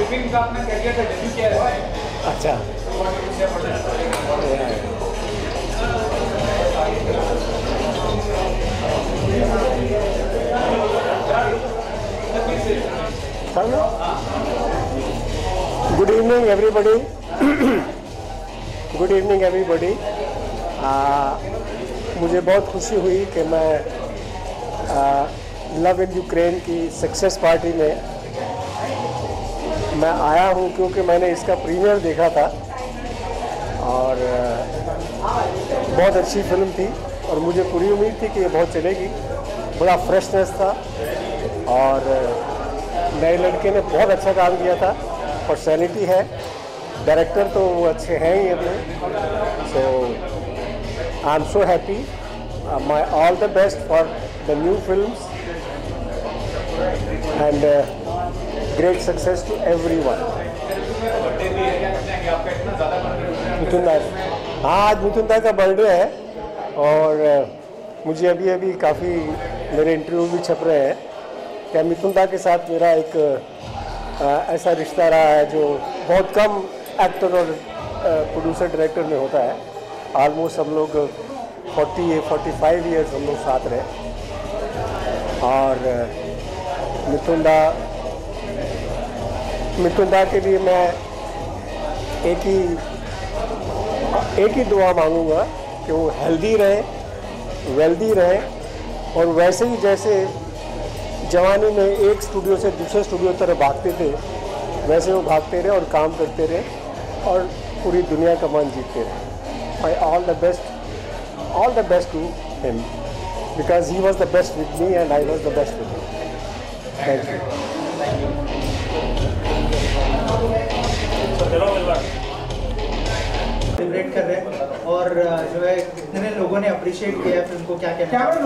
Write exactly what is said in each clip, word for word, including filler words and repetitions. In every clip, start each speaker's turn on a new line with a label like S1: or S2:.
S1: Film का अपना career का डेब्यू किया है।
S2: अच्छा, good evening everybody, good evening everybody. मुझे बहुत खुशी हुई कि मैं लव इन यूक्रेन की सक्सेस पार्टी में मैं आया हूं, क्योंकि मैंने इसका प्रीमियर देखा था और बहुत अच्छी फिल्म थी और मुझे पूरी उम्मीद थी कि ये बहुत चलेगी। बड़ा फ्रेशनेस था और नए लड़के ने बहुत अच्छा काम किया था, पर्सनैलिटी है, डायरेक्टर तो वो अच्छे हैं ही अपने। So I am so happy, my all the best for the new films and great success to everyone. Mithun da, हाँ आज मिथुन दा का बर्थडे है और मुझे अभी अभी काफ़ी मेरे इंटरव्यू भी छप रहे हैं क्या मिथुन दा के साथ मेरा एक आ, ऐसा रिश्ता रहा है जो बहुत कम एक्टर और प्रोड्यूसर डायरेक्टर में होता है। ऑलमोस्ट हम लोग फोर्टी फोर्टी फाइव ईयर्स हम लोग साथ रहे और मिथुन दा मिथुन दा के लिए मैं एक ही एक ही दुआ मांगूंगा कि वो हेल्दी रहे, वेल्दी रहे और वैसे ही जैसे जवानी में एक स्टूडियो से दूसरे स्टूडियो की तरफ भागते थे वैसे वो भागते रहे और काम करते रहे और पूरी दुनिया का मन जीतते रहे। I all the best all the best to him because he was the best with me and I was the best with him. Thank you.
S3: Celebrate कर रहे हैं और जो है कितने लोगों ने अप्रिशिएट किया फिल्म को, क्या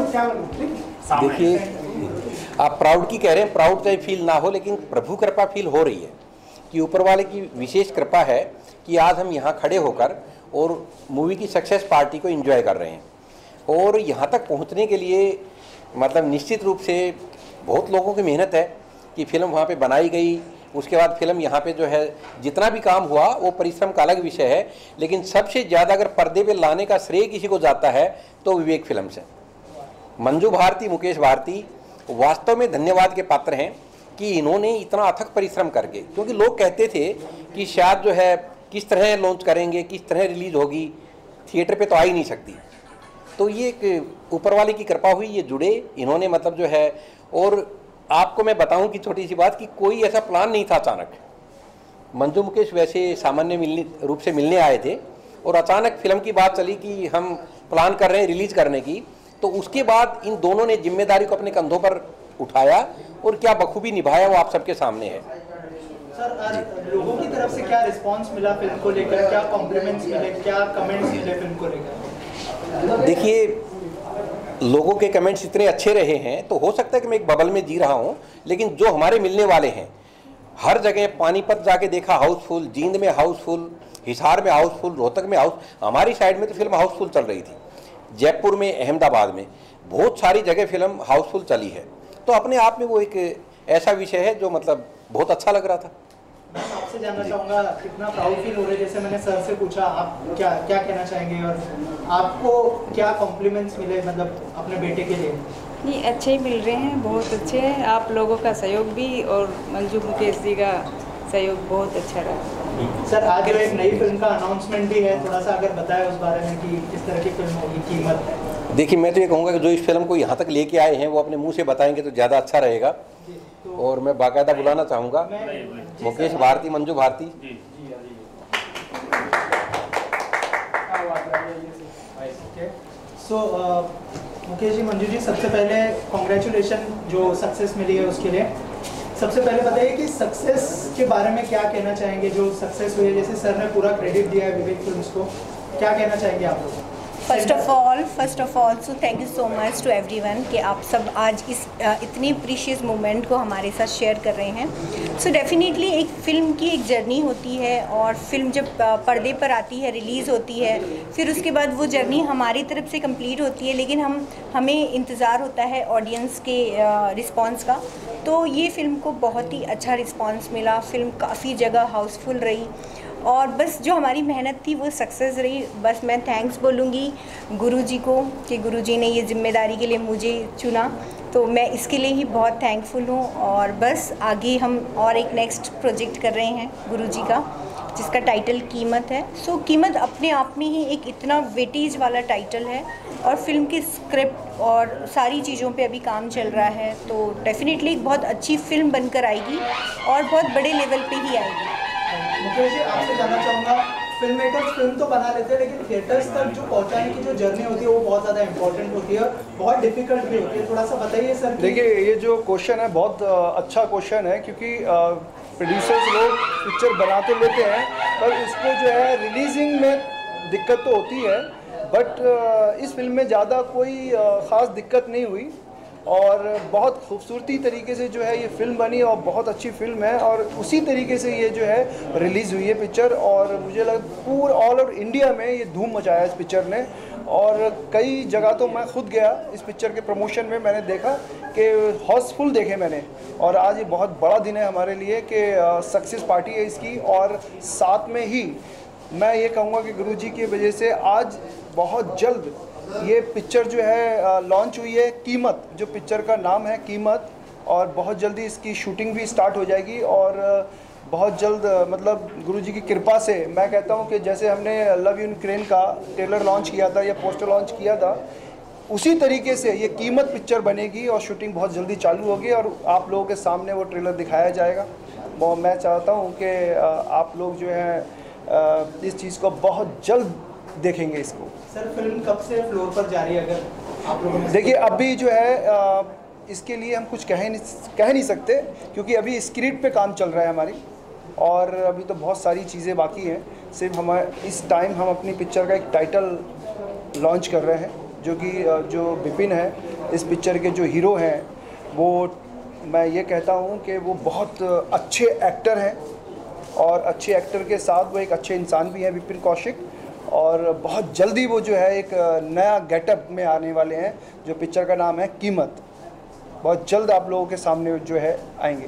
S3: कहना?
S4: देखिए, आप प्राउड की कह रहे हैं, प्राउड चाहे फील ना हो लेकिन प्रभु कृपा फील हो रही है कि ऊपर वाले की विशेष कृपा है कि आज हम यहाँ खड़े होकर और मूवी की सक्सेस पार्टी को एंजॉय कर रहे हैं। और यहाँ तक पहुँचने के लिए मतलब निश्चित रूप से बहुत लोगों की मेहनत है कि फिल्म वहाँ पे बनाई गई, उसके बाद फिल्म यहाँ पे जो है जितना भी काम हुआ वो परिश्रम का अलग विषय है, लेकिन सबसे ज़्यादा अगर पर्दे पे लाने का श्रेय किसी को जाता है तो विवेक फिल्म से। मंजू भारती, मुकेश भारती वास्तव में धन्यवाद के पात्र हैं कि इन्होंने इतना अथक परिश्रम करके, क्योंकि लोग कहते थे कि शायद जो है किस तरह लॉन्च करेंगे, किस तरह रिलीज होगी, थिएटर पे तो आ ही नहीं सकती। तो ये एक ऊपर वाले की कृपा हुई, ये जुड़े इन्होंने मतलब जो है। और आपको मैं बताऊं कि छोटी सी बात कि कोई ऐसा प्लान नहीं था। अचानक मंजू मुकेश वैसे सामान्य मिलने रूप से मिलने आए थे और अचानक फिल्म की बात चली कि हम प्लान कर रहे हैं रिलीज करने की, तो उसके बाद इन दोनों ने जिम्मेदारी को अपने कंधों पर उठाया और क्या बखूबी निभाया वो आप सबके सामने है।
S3: सर, आज लोगों की तरफ से क्या रिस्पांस मिला फिल्म को लेकर, क्या कॉम्प्लीमेंट्स मिले, क्या कमेंट्स मिले फिल्म को लेकर?
S4: देखिए, लोगों के कमेंट्स इतने अच्छे रहे हैं तो हो सकता है कि मैं एक बबल में जी रहा हूं, लेकिन जो हमारे मिलने वाले हैं हर जगह, पानीपत जाके देखा हाउसफुल, जींद में हाउसफुल, हिसार में हाउसफुल, रोहतक में हाउस, हमारी साइड में तो फिल्म हाउसफुल चल रही थी, जयपुर में, अहमदाबाद में, बहुत सारी जगह फिल्म हाउसफुल चली है। तो अपने आप में वो एक ऐसा विषय है जो मतलब बहुत अच्छा लग रहा था।
S3: मैं आपसे जानना चाहूँगा कितना प्राउड फील हो रहा है, जैसे मैंने सर से पूछा, आप क्या क्या कहना चाहेंगे और आपको क्या कॉम्प्लीमेंट्स मिले मतलब अपने बेटे के लिए?
S5: नहीं, अच्छे ही मिल रहे हैं, बहुत अच्छे हैं। आप लोगों का सहयोग भी और मंजू मुकेश जी का सहयोग बहुत अच्छा रहा।
S3: सर, आज जो एक नई फिल्म का अनाउंसमेंट भी है, थोड़ा सा अगर बताएं उस बारे में कि किस तरह की फिल्म होगी, कीमत है?
S4: देखिए, मैं तो ये कहूँगा कि जो इस फिल्म को यहाँ तक लेके आए हैं वो अपने मुंह से बताएंगे तो ज़्यादा अच्छा रहेगा। तो और मैं बाकायदा बुलाना चाहूँगा मुकेश भारती, मंजू भारती।
S3: सो मुकेश जी, मंजू जी, सबसे पहले कॉन्ग्रेचुलेशन जो सक्सेस मिली है उसके लिए। सबसे पहले बताइए कि सक्सेस के बारे में क्या कहना चाहेंगे, जो सक्सेस हुई है, जैसे सर ने पूरा क्रेडिट दिया है विवेक फिल्म्स को, क्या कहना चाहेंगे आप लोग?
S6: First of all first of all so thank you so much to everyone कि आप सब आज इस इतनी प्रीशियस मोमेंट को हमारे साथ शेयर कर रहे हैं। सो so डेफिनेटली एक फ़िल्म की एक जर्नी होती है और फिल्म जब पर्दे पर आती है, रिलीज़ होती है, फिर उसके बाद वो जर्नी हमारी तरफ से कंप्लीट होती है, लेकिन हम हमें इंतज़ार होता है ऑडियंस के रिस्पांस का। तो ये फ़िल्म को बहुत ही अच्छा रिस्पांस मिला, फ़िल्म काफ़ी जगह हाउसफुल रही और बस जो हमारी मेहनत थी वो सक्सेस रही। बस मैं थैंक्स बोलूँगी गुरुजी को कि गुरुजी ने ये जिम्मेदारी के लिए मुझे चुना, तो मैं इसके लिए ही बहुत थैंकफुल हूँ। और बस आगे हम और एक नेक्स्ट प्रोजेक्ट कर रहे हैं गुरुजी का, जिसका टाइटल कीमत है। सो कीमत अपने आप में ही एक इतना वेटेज वाला टाइटल है और फिल्म की स्क्रिप्ट और सारी चीज़ों पे अभी काम चल रहा है, तो डेफिनेटली एक बहुत अच्छी फिल्म बनकर आएगी और बहुत बड़े लेवल पे ही आएगी।
S3: मुकेश जी, आपसे जानना चाहूँगा, फिल्म मेकर्स फिल्म तो बना लेते हैं लेकिन थिएटर्स तक जो पहुंचाने की जो जर्नी होती है वो बहुत ज़्यादा इंपॉर्टेंट होती है, बहुत डिफिकल्ट भी होती है। थोड़ा सा बताइए सर।
S7: देखिए, ये जो क्वेश्चन है बहुत अच्छा क्वेश्चन है, क्योंकि प्रोड्यूसर्स लोग पिक्चर बना तो लेते हैं पर उसको जो है रिलीजिंग में दिक्कत तो होती है। बट इस फिल्म में ज़्यादा कोई ख़ास दिक्कत नहीं हुई और बहुत खूबसूरती तरीके से जो है ये फ़िल्म बनी और बहुत अच्छी फ़िल्म है और उसी तरीके से ये जो है रिलीज़ हुई है पिक्चर। और मुझे लग पूरा ऑल ओवर इंडिया में ये धूम मचाया इस पिक्चर ने और कई जगह तो मैं खुद गया इस पिक्चर के प्रमोशन में, मैंने देखा कि हाउसफुल देखे मैंने। और आज ये बहुत बड़ा दिन है हमारे लिए कि सक्सेस पार्टी है इसकी। और साथ में ही मैं ये कहूँगा कि गुरुजी की वजह से आज बहुत जल्द ये पिक्चर जो है लॉन्च हुई है, कीमत, जो पिक्चर का नाम है कीमत, और बहुत जल्दी इसकी शूटिंग भी स्टार्ट हो जाएगी। और बहुत जल्द मतलब गुरुजी की कृपा से मैं कहता हूँ कि जैसे हमने लव यूक्रेन का ट्रेलर लॉन्च किया था या पोस्टर लॉन्च किया था, उसी तरीके से ये कीमत पिक्चर बनेगी और शूटिंग बहुत जल्दी चालू होगी और आप लोगों के सामने वो ट्रेलर दिखाया जाएगा। और मैं चाहता हूँ कि आप लोग जो है इस चीज़ को बहुत जल्द देखेंगे इसको।
S3: सर, फिल्म कब से फ्लोर पर जा रही है अगर आप लोगों ने?
S7: देखिए, अभी जो है इसके लिए हम कुछ कह नहीं कह नहीं सकते क्योंकि अभी स्क्रिप्ट पे काम चल रहा है हमारी और अभी तो बहुत सारी चीज़ें बाकी हैं। सिर्फ हम इस टाइम हम अपनी पिक्चर का एक टाइटल लॉन्च कर रहे हैं, जो कि जो विपिन है इस पिक्चर के जो हीरो हैं, वो मैं ये कहता हूँ कि वो बहुत अच्छे एक्टर हैं और अच्छे एक्टर के साथ वो एक अच्छे इंसान भी हैं, विपिन कौशिक। और बहुत जल्दी वो जो है एक नया गेटअप में आने वाले हैं, जो पिक्चर का नाम है कीमत। बहुत जल्द आप लोगों के सामने जो है आएंगे।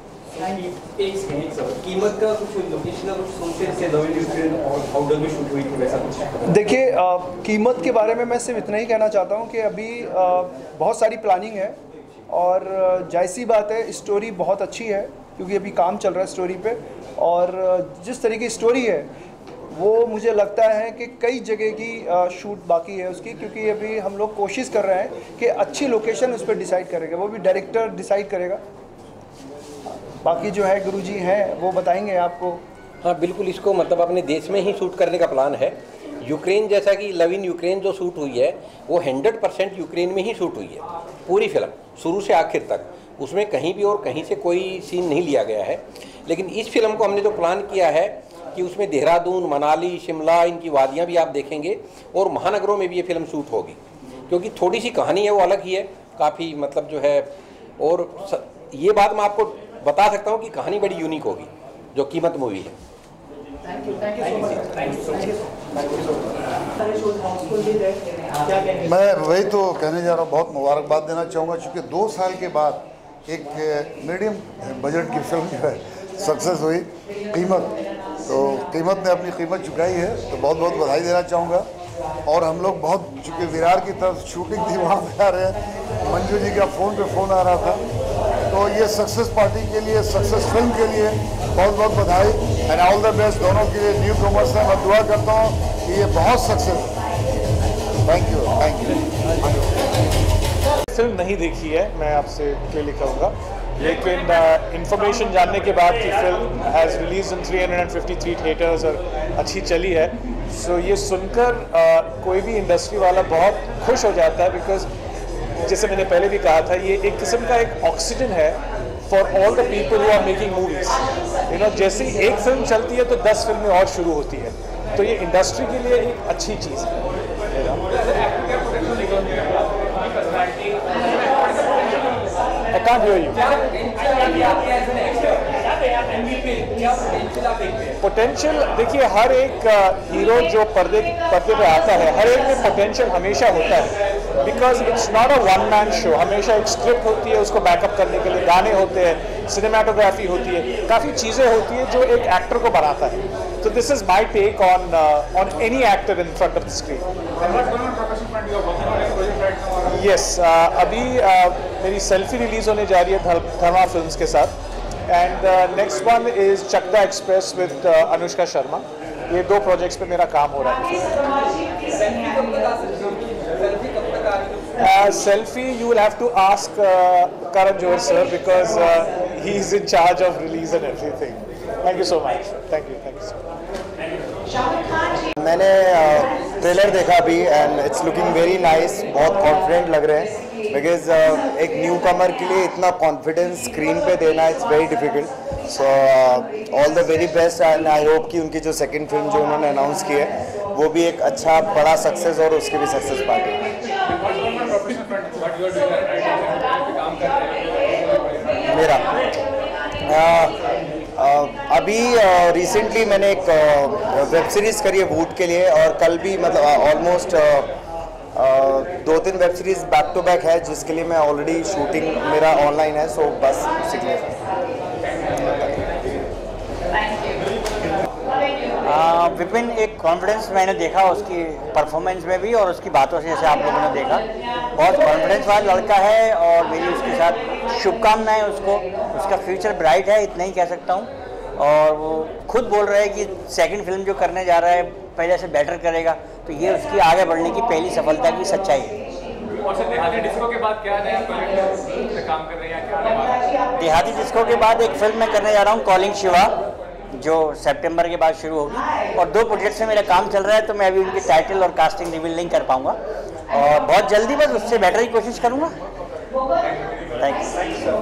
S1: एक सेकंड सर, कीमत का कुछ लोकेशन का कुछ सोचते हैं लव यूक्रेन और हाउ में शूट हुई थी वैसा कुछ?
S7: देखिए, कीमत के बारे में मैं सिर्फ इतना ही कहना चाहता हूँ कि अभी आ, बहुत सारी प्लानिंग है और जायज़ी बात है, स्टोरी बहुत अच्छी है क्योंकि अभी काम चल रहा है स्टोरी पे। और जिस तरीके की स्टोरी है वो मुझे लगता है कि कई जगह की शूट बाकी है उसकी, क्योंकि अभी हम लोग कोशिश कर रहे हैं कि अच्छी लोकेशन उस पर डिसाइड करेगा, वो भी डायरेक्टर डिसाइड करेगा। बाकी जो है गुरुजी हैं वो बताएंगे आपको।
S4: हाँ बिल्कुल, इसको मतलब अपने देश में ही शूट करने का प्लान है। यूक्रेन, जैसा कि लव इन यूक्रेन जो शूट हुई है वो हंड्रेड परसेंट यूक्रेन में ही शूट हुई है, पूरी फिल्म शुरू से आखिर तक। उसमें कहीं भी और कहीं से कोई सीन नहीं लिया गया है। लेकिन इस फिल्म को हमने जो प्लान किया है कि उसमें देहरादून, मनाली, शिमला, इनकी वादियाँ भी आप देखेंगे और महानगरों में भी ये फिल्म शूट होगी, क्योंकि थोड़ी सी कहानी है वो अलग ही है काफ़ी, मतलब जो है। और ये बात मैं आपको बता सकता हूँ कि कहानी बड़ी यूनिक होगी जो कीमत मूवी है।
S3: Thank you, thank you so much, thank you so much.
S8: मैं वही तो कहने जा रहा हूँ, बहुत मुबारकबाद देना चाहूँगा क्योंकि दो साल के बाद एक मीडियम बजट की फिल्म जो है सक्सेस हुई कीमत, तो कीमत ने अपनी कीमत चुकाई है, तो बहुत बहुत बधाई देना चाहूँगा। और हम लोग बहुत, चूँकि विरार की तरफ शूटिंग थी वहाँ पे आ रहे हैं, मंजू जी का फ़ोन पे फ़ोन आ रहा था, तो ये सक्सेस पार्टी के लिए, सक्सेस फिल्म के लिए बहुत बहुत बधाई एंड ऑल द बेस्ट दोनों के लिए। न्यू कमर्स है, मैं दुआ करता हूँ कि ये बहुत success. Thank you, thank you.
S9: Film नहीं देखी है, मैं आपसे क्लियरली कहूँगा, लेकिन इंफॉर्मेशन uh, जानने के बाद कि film has release in three hundred fifty three theatres और अच्छी चली है, सो so ये सुनकर uh, कोई भी इंडस्ट्री वाला बहुत खुश हो जाता है। बिकॉज जैसे मैंने पहले भी कहा था, ये एक किस्म का एक ऑक्सीजन है for all the people who are making movies. You know, जैसे ही एक फिल्म चलती है तो दस फिल्में और शुरू होती है, तो ये इंडस्ट्री के लिए एक अच्छी चीज़ है। I can't hear you. Potential देखिए, हर एक हीरो जो पर्दे पर्दे पे आता है, हर एक में पोटेंशियल हमेशा होता है, because it's not a one man show. हमेशा एक स्क्रिप्ट होती है, उसको बैकअप करने के लिए गाने होते हैं, सिनेमाटोग्राफी होती है, काफ़ी चीज़ें होती है जो एक एक्टर को बनाता है। तो this is my take on on any actor in front of the screen. Yes, अभी uh, मेरी सेल्फी रिलीज होने जा रही है धर्मा फिल्म्स के साथ, and next one is Chakda express with Anushka Sharma. ये दो प्रोजेक्ट्स पे मेरा काम हो रहा है। Selfie you will have to ask Karan Johar sir, because he is in charge of release and everything. Thank you so much. Thank you thank you so much.
S10: मैंने trailer देखा अभी and it's looking very nice. बहुत confident लग रहे हैं, because uh, एक newcomer के लिए इतना कॉन्फिडेंस स्क्रीन पे देना it's very difficult. So all the very best and I hope कि उनकी जो सेकंड फिल्म जो उन्होंने अनाउंस की है वो भी एक अच्छा बड़ा सक्सेस और उसकी भी सक्सेस पार्टी। मेरा uh, uh, अभी रिसेंटली uh, मैंने एक वेब uh, सीरीज़ करी है वूट के लिए, और कल भी मतलब ऑलमोस्ट uh, uh, दो तीन web series back to back है जिसके लिए मैं ऑलरेडी शूटिंग मेरा ऑनलाइन है। सो बस सीखने
S11: विपिन एक कॉन्फिडेंस मैंने देखा उसकी परफॉर्मेंस में भी और उसकी बातों से, जैसे आप लोगों ने देखा, बहुत कॉन्फिडेंस वाला लड़का है और मेरी उसके साथ शुभकामनाएं। उसको उसका फ्यूचर ब्राइट है, इतना ही कह सकता हूँ। और वो खुद बोल रहा है कि सेकंड फिल्म जो करने जा रहा है पहले से बेटर करेगा, तो ये उसकी आगे बढ़ने की पहली सफलता की सच्चाई है।
S12: और सर, देहाती डिस्को के बाद क्या नया प्रोजेक्ट पे काम कर रहे हैं, क्या?
S11: देहाती डिस्को के बाद एक फिल्म मैं करने जा रहा हूँ कॉलिंग शिवा, जो सितंबर के बाद शुरू होगी, और दो प्रोजेक्ट्स में मेरा काम चल रहा है, तो मैं अभी उनकी टाइटल और कास्टिंग रिवील नहीं कर पाऊंगा, और बहुत जल्दी बस उससे बेटर की कोशिश करूंगा। Thank you.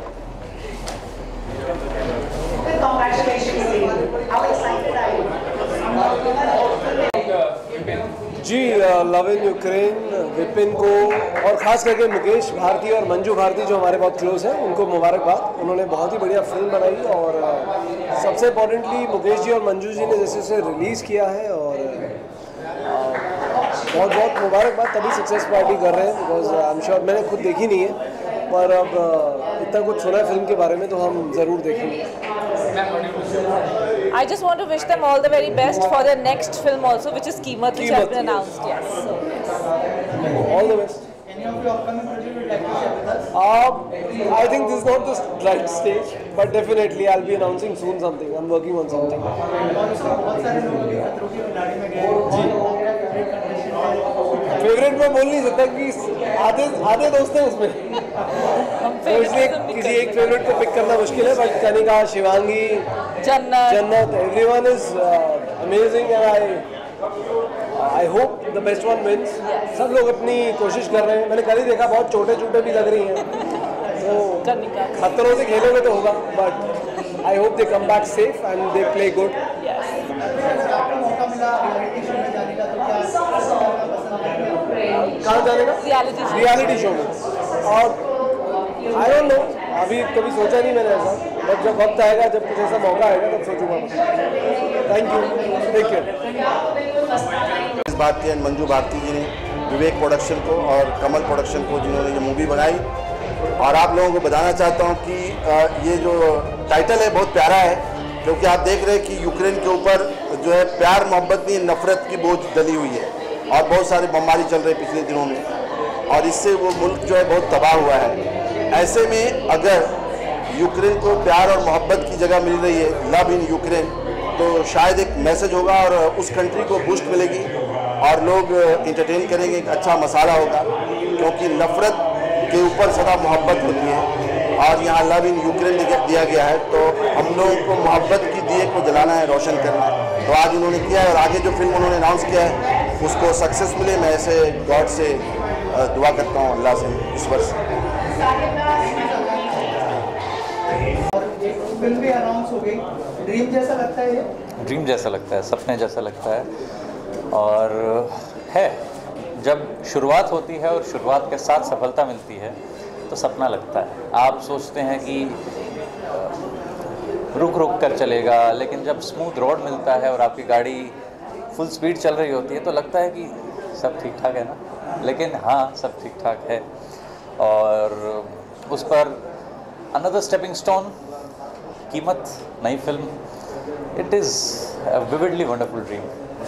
S2: जी, लव इन यूक्रेन विपिन को और ख़ास करके मुकेश भारती और मंजू भारती जो हमारे बहुत क्लोज हैं, उनको मुबारकबाद। उन्होंने बहुत ही बढ़िया फिल्म बनाई, और सबसे इम्पोर्टेंटली मुकेश जी और मंजू जी ने जैसे उसे रिलीज़ किया है, और बहुत बहुत मुबारकबाद। तभी सक्सेस पार्टी कर रहे हैं, बिकॉज आई एम श्योर, मैंने खुद देखी नहीं है, पर अब इतना कुछ सुना है फिल्म के बारे में तो हम ज़रूर देखेंगे।
S13: I just want to wish them all the very best for their next film also, which is Keemat, which has been announced. Yes. So.
S2: All the best.
S3: Any of your upcoming projects you would like to share with us?
S2: Uh, I think this is not the right stage, but definitely I'll be announcing soon something. I'm working on something.
S3: और उसमें बहुत सारे लोग भी खतरों की खिलाड़ी में गए, और फेवरेट कंडीशन है।
S2: फेवरेट में बोल नहीं सकता कि आधे आधे दोस्त हैं उसमें, तो इसलिए किसी एक फेवरेट को पिक करना मुश्किल है। But Kanika, Shivangi,
S13: Jannat,
S2: Jannat, everyone is amazing and I I hope the best one wins. सब लोग अपनी कोशिश कर रहे हैं। मैंने कल ही देखा, बहुत छोटे छोटे भी लग रही हैं, तो खतरों से खेलोगे तो होगा, but I hope they come back safe and they play good.
S3: आपको मौका मिला रियलिटी शो में जाने का, तो क्या
S2: कहाँ जाने का?
S13: रियलिटी
S2: रियलिटी शो में। और आई डोंट नो, अभी कभी सोचा नहीं मैंने ऐसा, बट जब वक्त आएगा, जब कुछ ऐसा मौका आएगा तब सोचूंगा। Thank you, take care.
S10: इस बात की मंजू भारती जी ने विवेक प्रोडक्शन को और कमल प्रोडक्शन को, जिन्होंने ये मूवी बनाई, और आप लोगों को बताना चाहता हूँ कि ये जो टाइटल है बहुत प्यारा है, क्योंकि आप देख रहे हैं कि यूक्रेन के ऊपर जो है प्यार मोहब्बत नहीं, नफरत की बोझ डली हुई है, और बहुत सारी बमबारी चल रही है पिछले दिनों में, और इससे वो मुल्क जो है बहुत तबाह हुआ है। ऐसे में अगर यूक्रेन को प्यार और मोहब्बत की जगह मिल रही है, लव इन यूक्रेन, तो शायद एक मैसेज होगा और उस कंट्री को बूस्ट मिलेगी और लोग इंटरटेन करेंगे, एक अच्छा मसाला होगा, क्योंकि नफरत के ऊपर सदा मोहब्बत होती है, और यहाँ लव इन यूक्रेन दिया गया है, तो हम लोगों को मोहब्बत की दिए को जलाना है, रोशन करना है। तो आज उन्होंने किया है, और आगे जो फिल्म उन्होंने अनाउंस किया है उसको सक्सेस मिले। मैं ऐसे गॉड से दुआ करता हूँ, अल्लाह से, ईश्वर से।
S3: और एक फिल्म भी अनाउंस हो गई, ड्रीम जैसा लगता है ये?
S14: ड्रीम जैसा लगता है, सपने जैसा लगता है, और है जब शुरुआत होती है और शुरुआत के साथ सफलता मिलती है तो सपना लगता है। आप सोचते हैं कि रुक रुक कर चलेगा, लेकिन जब स्मूथ रोड मिलता है और आपकी गाड़ी फुल स्पीड चल रही होती है तो लगता है कि सब ठीक ठाक है ना, लेकिन हाँ सब ठीक ठाक है। और उस पर अनदर स्टेपिंग स्टोन, कीमत, नई film, it is a vividly wonderful dream.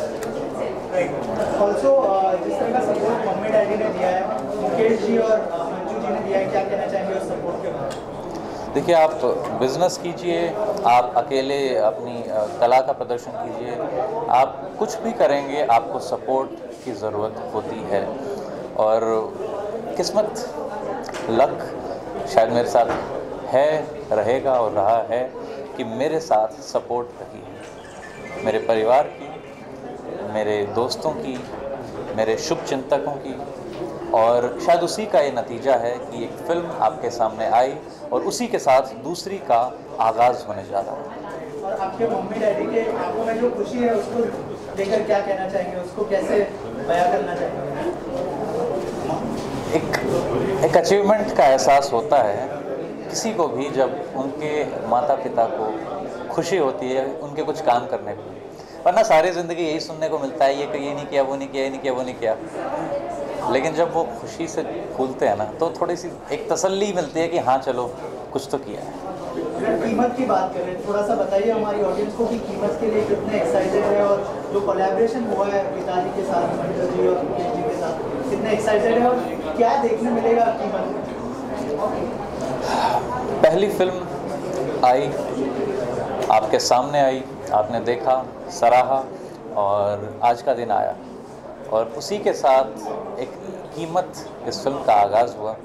S3: Also जिस तरह का सपोर्ट मम्मी डैडी ने दिया है, मुकेश जी और मंजू जी ने दिया है, क्या कहना चाहेंगे उस सपोर्ट के बारे में?
S14: देखिए, आप बिज़नेस कीजिए, आप अकेले अपनी कला का प्रदर्शन कीजिए, आप कुछ भी करेंगे आपको सपोर्ट की ज़रूरत होती है। और किस्मत, लक शायद मेरे साथ है, रहेगा और रहा है कि मेरे साथ सपोर्ट रही है, मेरे परिवार की, मेरे दोस्तों की, मेरे शुभ चिंतकों की। और शायद उसी का ये नतीजा है कि एक फ़िल्म आपके सामने आई और उसी के साथ दूसरी का आगाज़ होने जा रहा है।
S3: और आपके मम्मी डैडी के आंखों में जो खुशी है उसको लेकर क्या कहना चाहेंगे, उसको कैसे बयां करना चाहेंगे?
S14: एक एक अचीवमेंट का एहसास होता है किसी को भी जब उनके माता पिता को खुशी होती है उनके कुछ काम करने को, वरना सारी ज़िंदगी यही सुनने को मिलता है, ये ये नहीं किया, वो नहीं किया, ये नहीं किया, वो नहीं किया। लेकिन जब वो खुशी से फूलते हैं ना तो थोड़ी सी एक तसल्ली मिलती है कि हाँ चलो कुछ तो किया है।
S3: कीमत की बात करें, थोड़ा सा बताइए हमारी ऑडियंस को कि कीमत के लिए कितने एक्साइटेड है और जो कोलैबोरेशन हुआ है पिताजी के साथ, मंजू जी और मुकेश जी के साथ, कितने एक्साइटेड है और क्या देखने मिलेगा कीमत?
S14: पहली फिल्म आई, आपके सामने आई, आपने देखा, सराहा और आज का दिन आया और उसी के साथ एक कीमत इस फिल्म का आगाज़ हुआ।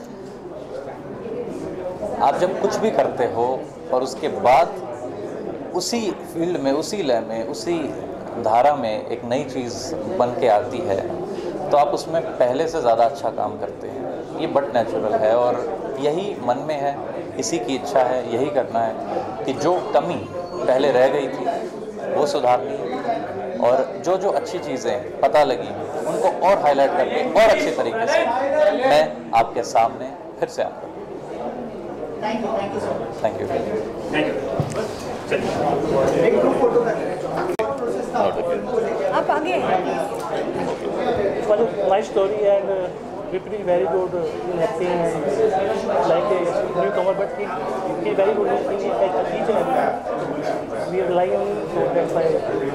S14: आप जब कुछ भी करते हो और उसके बाद उसी फील्ड में, उसी लय में, उसी धारा में एक नई चीज़ बन के आती है तो आप उसमें पहले से ज़्यादा अच्छा काम करते हैं। ये बट नेचुरल है और यही मन में है, इसी की इच्छा है, यही करना है कि जो कमी पहले रह गई थी वो सुधारनी है और जो जो अच्छी चीज़ें पता लगी उनको और हाईलाइट करके और अच्छे तरीके से मैं आपके सामने फिर से आऊँगा।
S3: Thank you, thank you so much.
S14: Thank you.
S3: एक ग्रुप फोटो करते हैं।
S6: आप आगे
S15: Well, my story and uh, Vipin very good in acting and like a newcomer, but he he very good in, in, in a teacher. We rely on him, so that's why.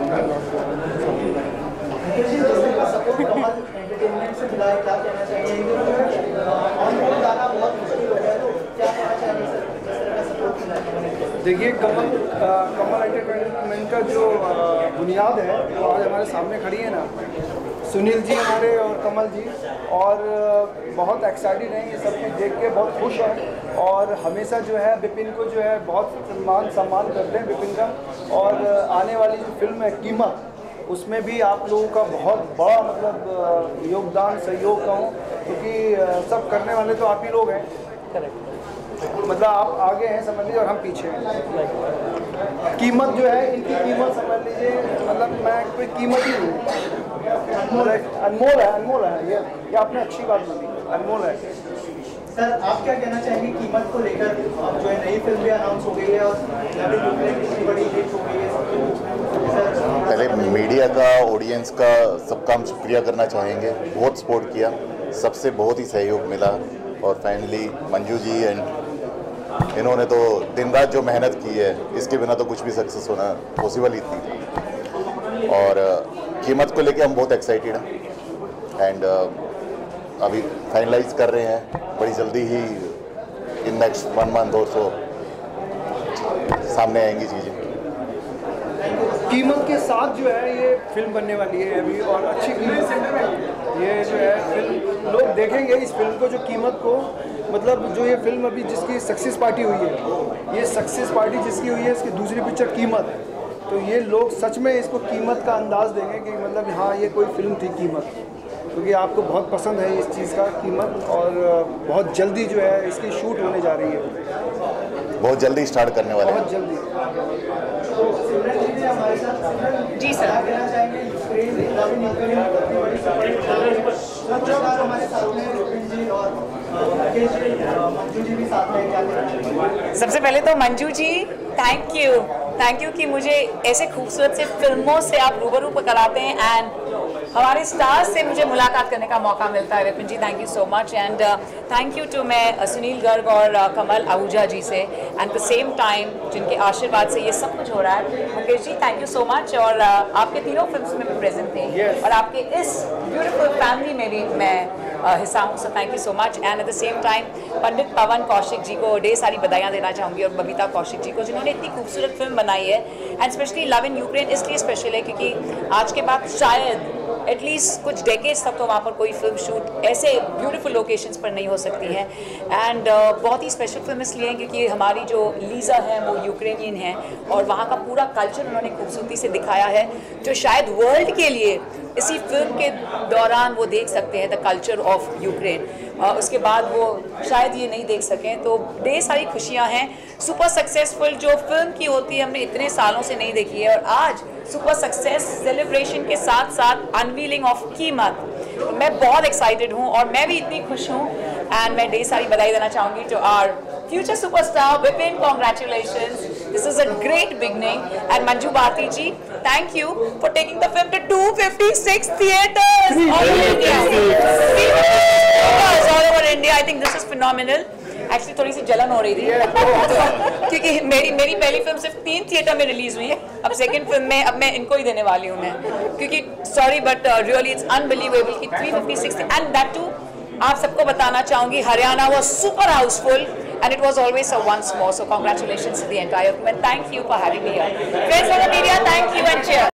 S3: Support Kamal entertainment से मिला है, क्या कहना चाहिए? On board गाना बहुत मुश्किल हो गया, तो क्या कहना चाहिए सर, किस तरह का सपोर्ट मिला है?
S7: देखिए, कमल आ, कमल एंटरटेनमेंट का जो आ, बुनियाद है वो आज हमारे सामने खड़ी है ना, सुनील जी हमारे और कमल जी, और बहुत एक्साइटेड हैं ये सब कुछ देख के, बहुत खुश हैं और हमेशा जो है विपिन को जो है बहुत सम्मान सम्मान करते हैं विपिन का। और आने वाली जो फिल्म है कीमत, उसमें भी आप लोगों का बहुत बड़ा मतलब योगदान, सहयोग कहूँ, क्योंकि सब करने वाले तो आप ही लोग हैं।
S15: करेक्ट,
S7: मतलब आप आगे हैं समझ लीजिए और हम पीछे हैं। कीमत जो है, इनकी कीमत समझ लीजिए, मतलब मैं कोई कीमत ही नहीं, अनमोल है, अनमोल है, ये ये आपने अच्छी बात बोली, अनमोल है।
S3: सर, आप क्या कहना चाहेंगे कीमत को लेकर? अब जो है नई फिल्म भी अनाउंस हो गई है और नवी फिल्म कितनी बड़ी हिट हो गई है।
S16: पहले मीडिया का, ऑडियंस का, सबका हम शुक्रिया करना चाहेंगे, बहुत सपोर्ट किया, सबसे बहुत ही सहयोग मिला और फाइनली मंजू जी एंड इन्होंने तो दिन रात जो मेहनत की है, इसके बिना तो कुछ भी सक्सेस होना पॉसिबल ही थी। और कीमत को लेके हम बहुत एक्साइटेड हैं एंड अभी फाइनलाइज कर रहे हैं, बड़ी जल्दी ही इन नेक्स्ट वन मंथ और सो सामने आएंगी चीज़ें।
S7: कीमत के साथ जो है ये फिल्म बनने वाली है अभी, और अच्छी फिल्म ये जो है फिल्म लोग देखेंगे इस फिल्म को, जो कीमत को, मतलब जो ये फिल्म अभी जिसकी सक्सेस पार्टी हुई है, ये सक्सेस पार्टी जिसकी हुई है, इसकी दूसरी पिक्चर कीमत, तो ये लोग सच में इसको कीमत का अंदाज़ देंगे कि मतलब हाँ ये कोई फिल्म थी कीमत। क्योंकि आपको बहुत पसंद है इस चीज़ का कीमत, और बहुत जल्दी जो है इसकी शूट होने जा रही है,
S16: बहुत जल्दी स्टार्ट करने वाले हैं।
S7: बहुत जल्दी।
S13: जी सर। सबसे पहले तो Manju ji thank you thank you कि मुझे ऐसे खूबसूरत से फिल्मों से आप रूबरू कराते हैं एंड हमारे स्टार्स से मुझे मुलाकात करने का मौका मिलता है। Vipin ji thank you so much and thank you to मैं सुनील गर्ग और uh, कमल आहूजा जी से एंड द सेम टाइम जिनके आशीर्वाद से ये सब कुछ हो रहा है। Mukesh ji thank you so much और uh, आपके तीनों फिल्म्स में भी प्रेजेंट थे yes. और आपके इस ब्यूटीफुल फैमिली में भी मैं uh, हिस्सा हूँ, so thank you so much and at the same time Pandit Pawan Kaushik ji को ढेर सारी बधाइयाँ देना चाहूँगी और बबीता कौशिक जी को जिन्होंने इतनी खूबसूरत फिल्म बनाई है and specially love in Ukraine इसलिए स्पेशल है क्योंकि आज के बाद शायद एटलीस्ट कुछ डेकेड्स तक तो वहाँ पर कोई फिल्म शूट ऐसे ब्यूटीफुल लोकेशंस पर नहीं हो सकती है एंड uh, बहुत ही स्पेशल फिल्म इसलिए है क्योंकि हमारी जो लीजा है वो यूक्रेनियन है और वहाँ का पूरा कल्चर उन्होंने खूबसूरती से दिखाया है जो शायद वर्ल्ड के लिए इसी फिल्म के दौरान वो देख सकते हैं द कल्चर ऑफ यूक्रेन। उसके बाद वो शायद ये नहीं देख सकें, तो ढेर सारी खुशियाँ हैं। सुपर सक्सेसफुल जो फिल्म की होती है हमने इतने सालों से नहीं देखी है और आज सुपर सक्सेस सेलिब्रेशन के साथ साथ अनवीलिंग ऑफ कीमत मैं बहुत एक्साइटेड हूँ और मैं भी इतनी खुश हूँ एंड मैं ढेर सारी बधाई देना चाहूँगी to our future superstar Vipin, congratulations. This is a great beginning. And Manju Bharti ji, thank you for taking the film to two hundred fifty-six theaters all over India. all over India. I think this is phenomenal. Actually थोड़ी सी जलन हो रही थी तो, क्योंकि मेरी मेरी पहली फिल्म सिर्फ तीन थिएटर में रिलीज हुई है, अब सेकंड फिल्म में अब मैं इनको ही देने वाली हूँ मैं, क्योंकि sorry but really it's unbelievable कि three fifty-six and that too आप सबको बताना चाहूँगी Haryana was super Housefull and it was always a once more, so congratulations to the entire team and thank you for having me here. Friends of the media, thank you and cheers.